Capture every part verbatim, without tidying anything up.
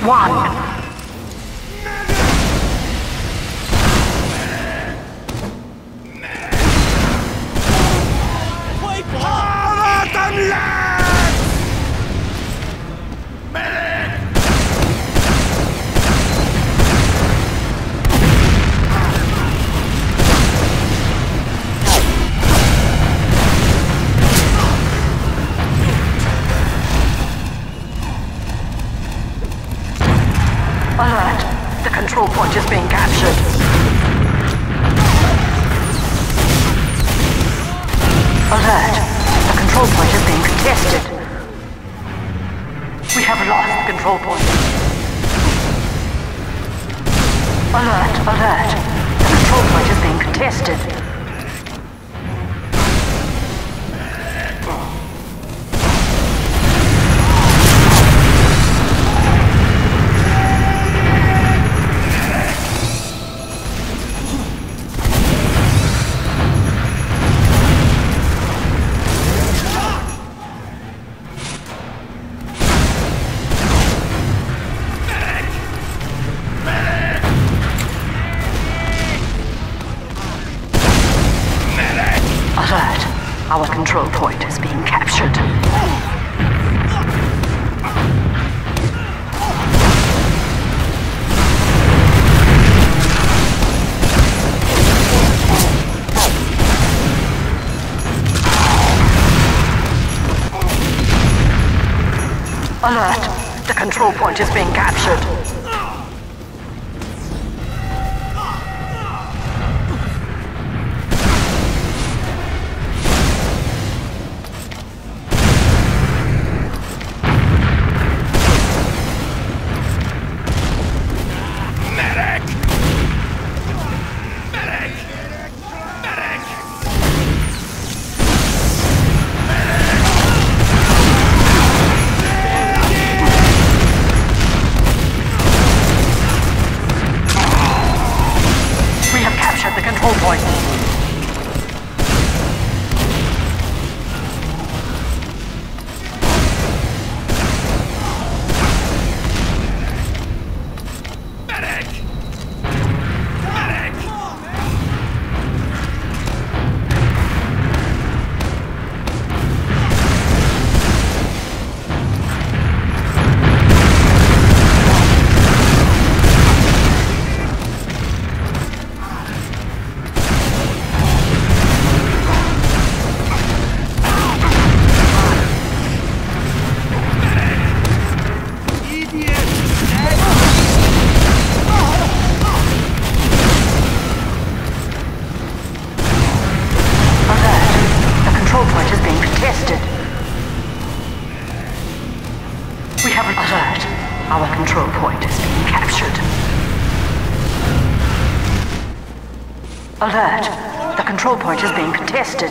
one. Alert! The control point is being captured. Alert! The control point is being contested. We have lost the control point. Alert! Alert! The control point is being contested. Alert! Our control point is being captured. Alert! The control point is being captured. The control point. Medic! Medic! We have an alert. Our control point is being captured. Alert. The control point is being contested.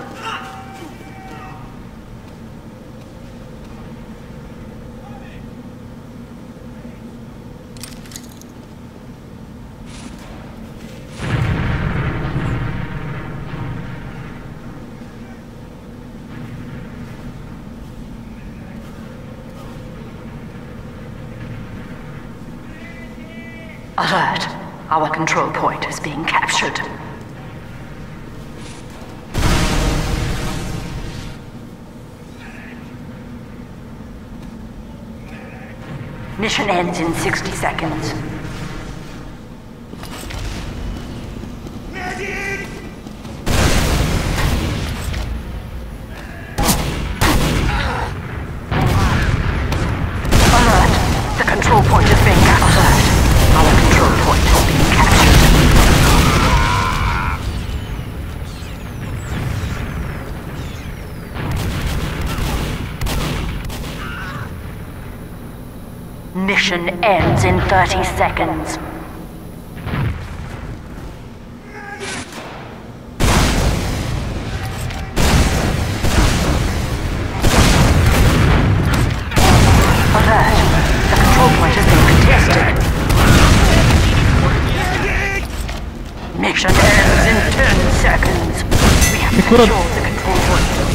Alert! Our control point is being captured. Mission ends in sixty seconds. Medic! Alert! The control point is being captured. Our control point is being captured. Mission ends in thirty seconds. Alert! The control point is being contested. Mission ends in ten seconds. We have secured the control point.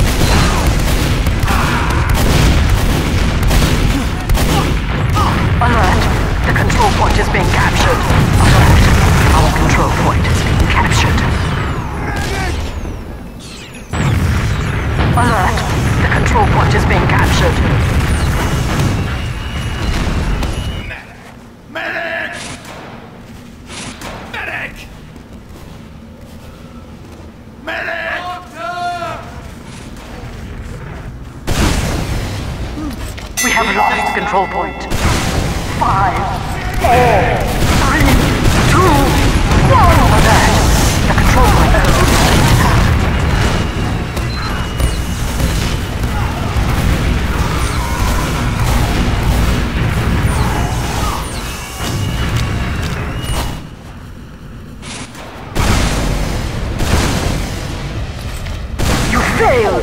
Alert! point is being captured. Medic! Medic! Medic! Doctor! We have lost the control point. Five, four, three, two, one. Alert! The control point is failed!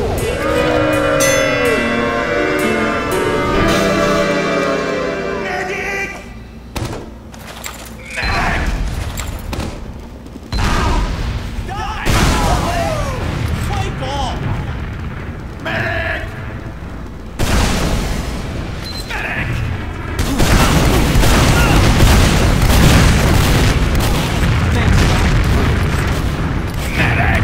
Medic! Medic! Die! Play ball! Medic! Medic! Medic!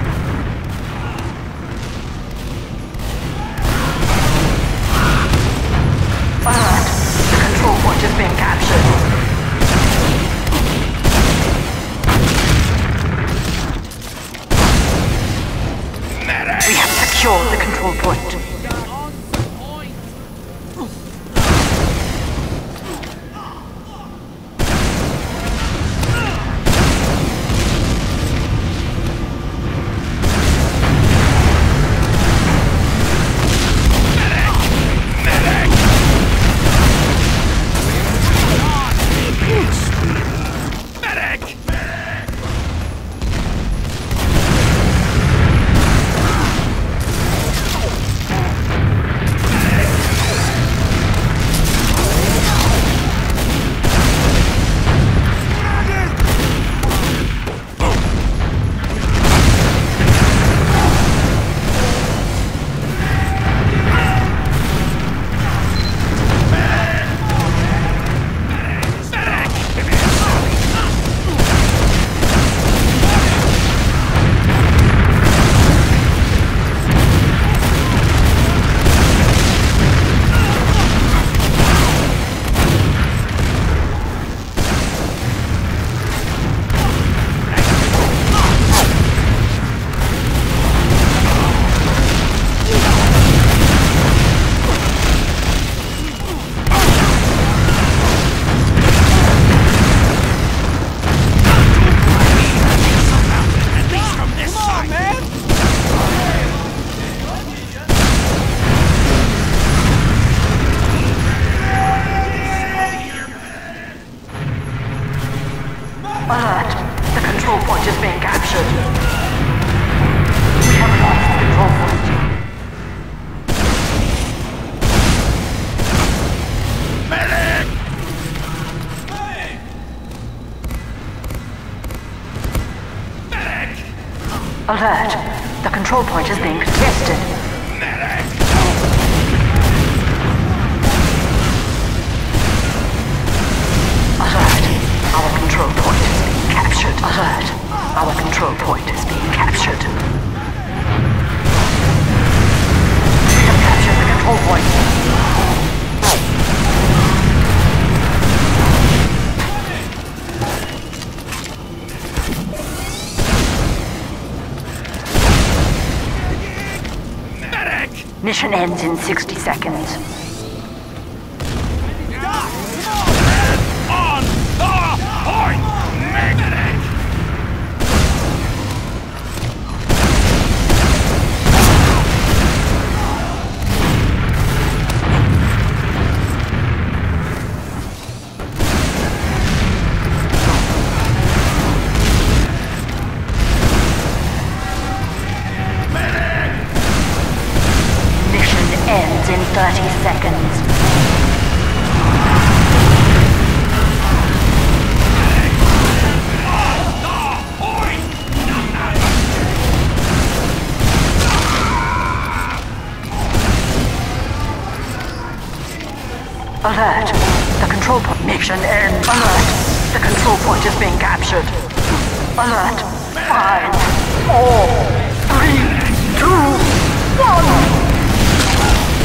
Alert! The control point is being captured. Medic! We have secured the control point. Alert! The control point is being captured. We have lost the control point. Medic! Medic! Alert! The control point is being contested. Medic! Alert! Our control point is being captured. Alert! Our control point is being captured. We have captured the control point. Medic! Mission ends in sixty seconds. On the point! Medic! Mission ends in thirty seconds. Alert! The control point mission ends. Alert! The control point is being captured. Alert! Five, four, three, two, one!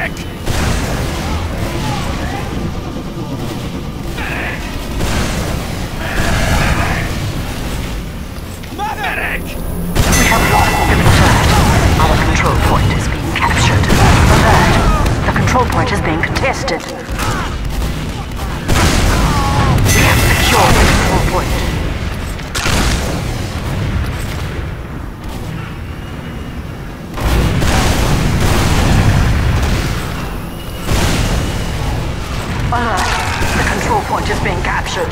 Medic! Medic! We have lost the alert. Our control point is being captured. Alert. The control point is being contested. We have secured the control point. Alert. The control point is being captured.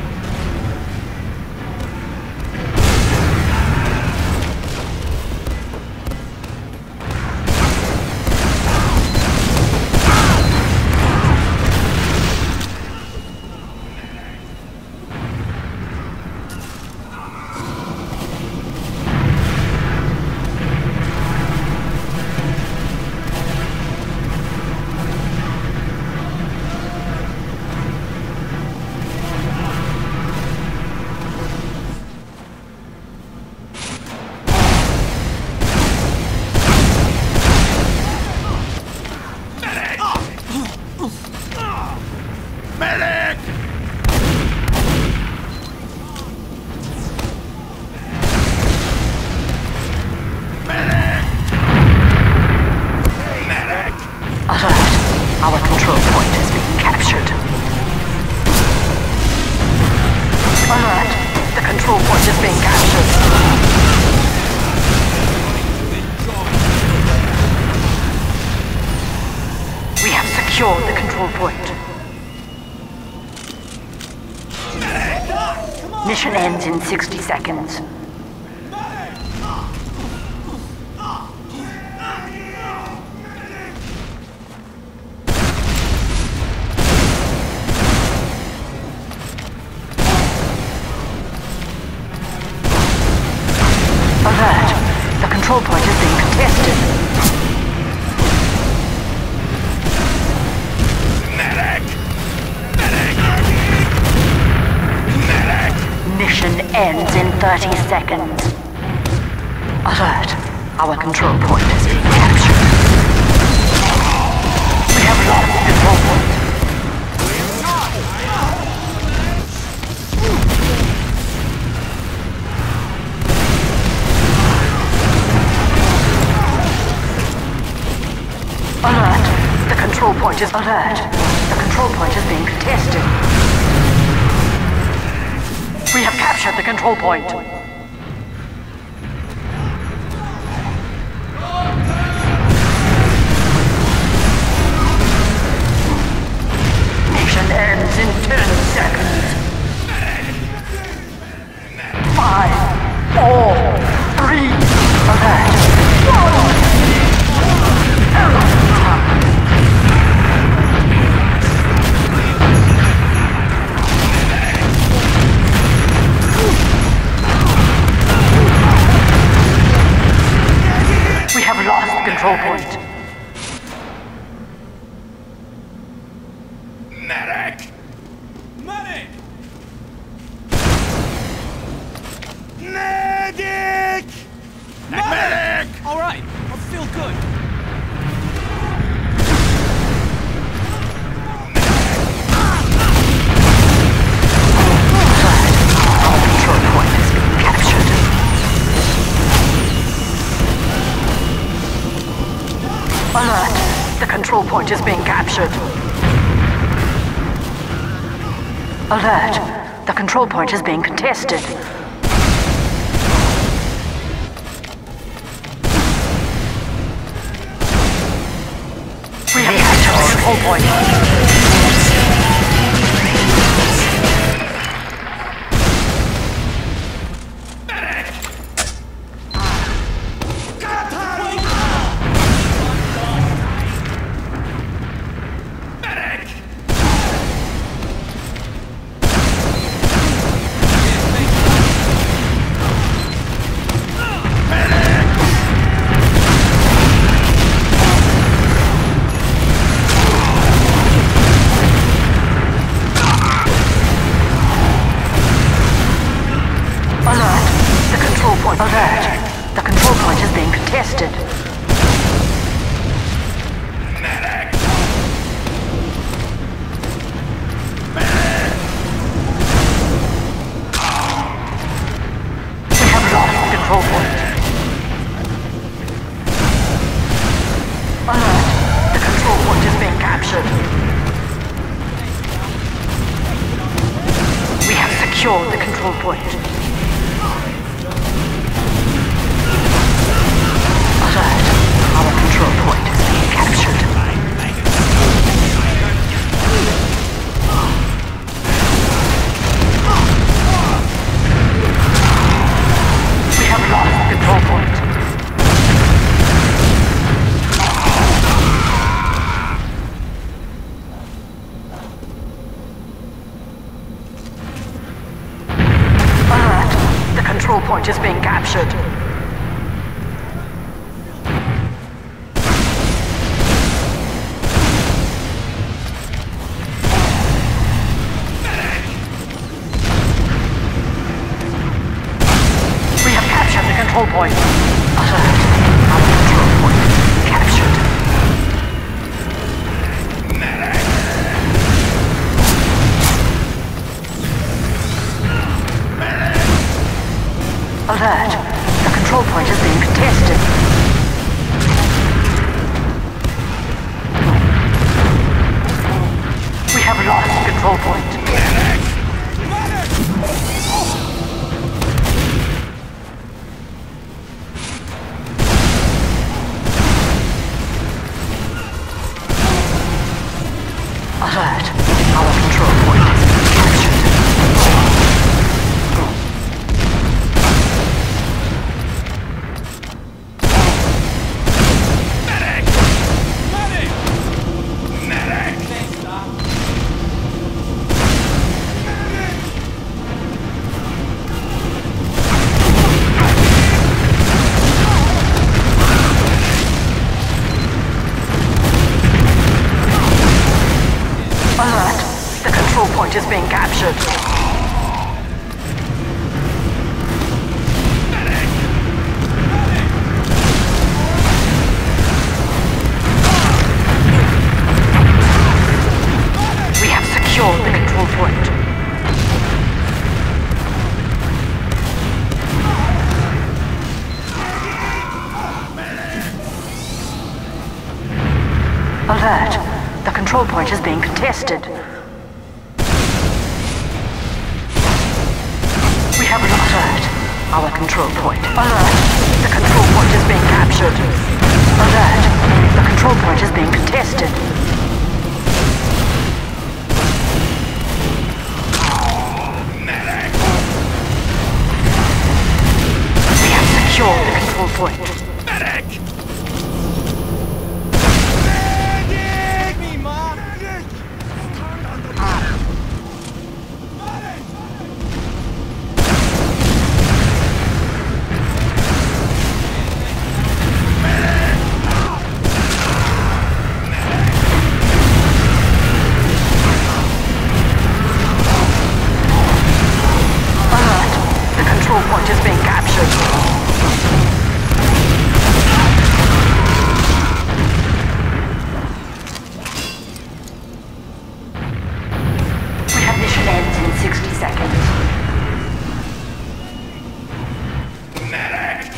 Medic! Medic! Medic! Alert. Our control point is being captured. Alert. The control point is being captured. We have secured the control point. Mission ends in sixty seconds. Alert! The control point is being contested. Medic! Medic! Medic! Mission ends in thirty seconds. Alert! Our control point is being captured. We have lost the control point. Alert! The control point is alert. The control point is being contested. We have captured the control point. Mission ends in ten seconds. Five, four, three, alert, one. We have lost the control point. Medic! Medic! Medic! Medic! All right, I feel good. Our control point is being captured. Alert! The control point is being captured. Alert! The control point is being contested. We have captured the control point. captured. We have secured the control point. Alert. Our control point is being captured. We have lost the control point. Alert. The control point is being captured. Control point. Alert. Our control point captured. Medic! Medic! Alert. The control point is being contested. We have lost the control point. Medic! Medic! Alert. Our control point is being captured. Medic! Medic! Medic! Alert. The control point is being captured. We have secured the control point. Alert. The control point is being contested. We have lost our control point. Alert. The control point is being captured. Alert. The control point is being contested. Medic! We have secured the control point. Medic! Control point is being captured. We have mission ends in sixty seconds. Medic!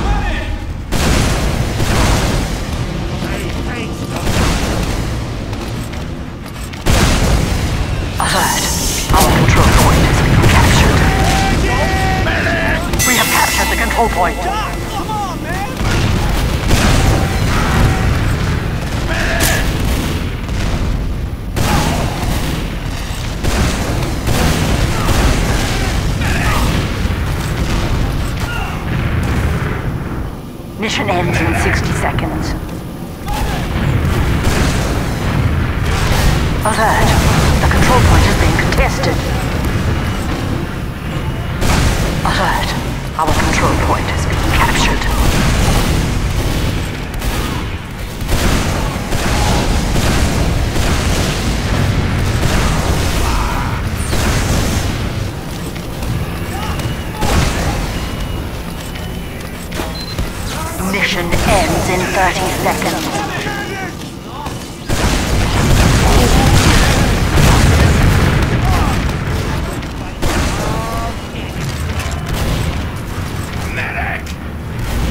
Alert. Our control point is being captured. We have captured the control point. Come on, man! Mission ends in sixty seconds. Alert. The control point is being contested. Alert. Our control point is being captured. Mission ends in thirty seconds.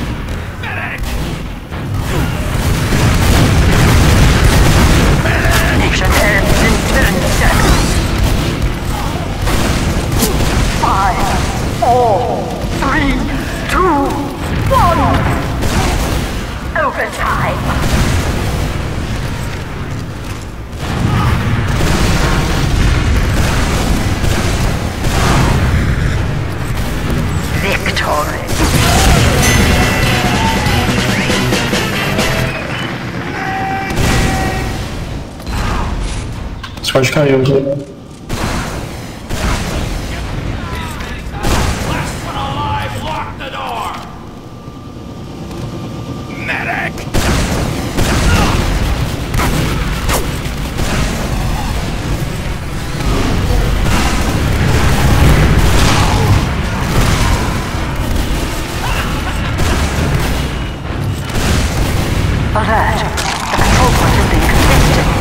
Medic! Pode cair, eu tô... Last one alive, lock the door! Medic! Alert! The control point is being contested.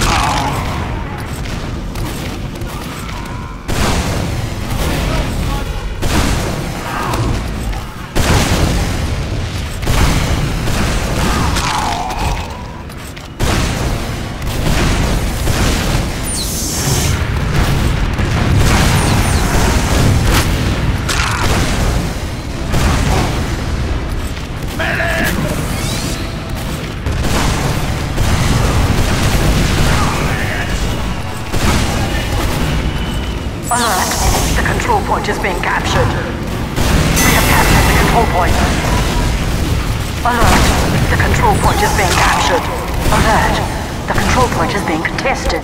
Alert! The control point is being captured. We have captured the control point. Alert! The control point is being captured. Alert! The control point is being contested.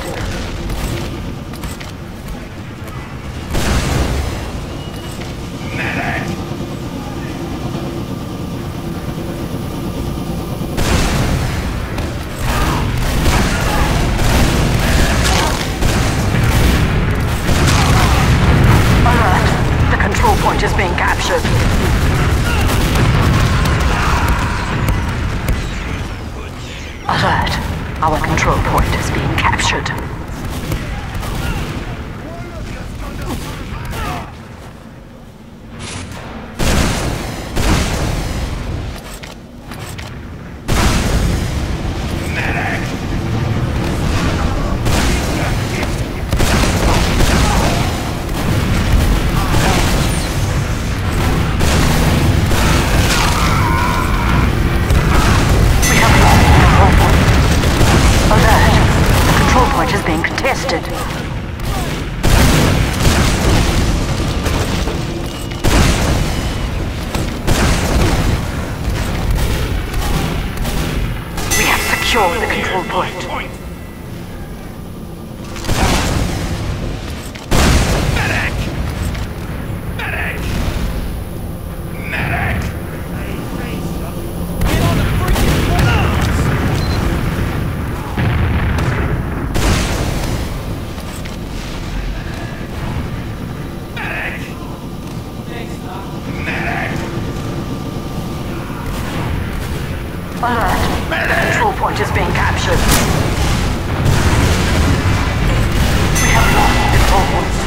Medic! Alert! The control point is being captured. Alert! Our control point is being captured. Is being contested. We have secured the control point. Medic! Medic! Medic! Get on the freaking walls! Alert! The control point is being captured. We have lost the control point.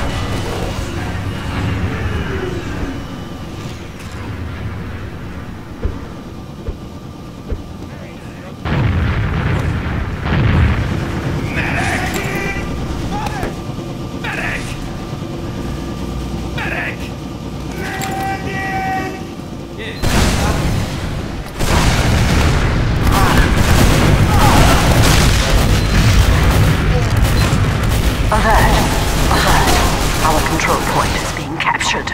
Alert! Alert! Our control point is being captured.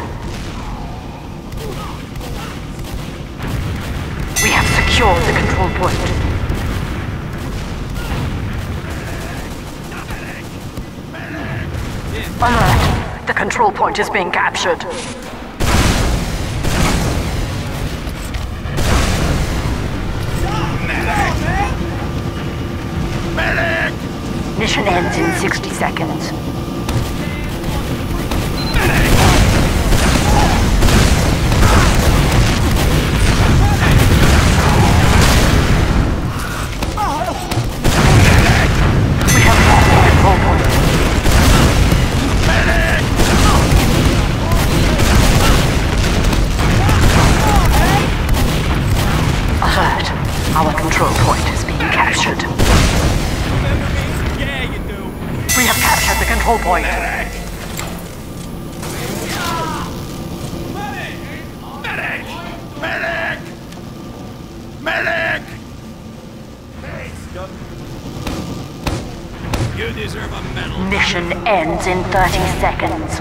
We have secured the control point. Alert! The control point is being captured. Mission ends in sixty seconds. We have lost the control point. Alert! Our control point is being captured. We have captured the control point. Medic! Medic! Medic! Medic! You deserve a medal. Mission ends in thirty seconds.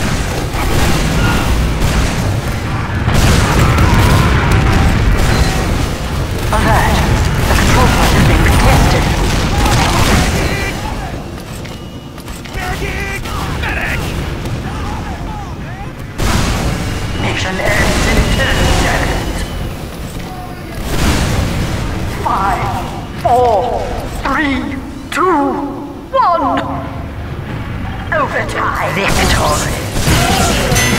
Alert! The control point is being contested. two, one. Overtime victory.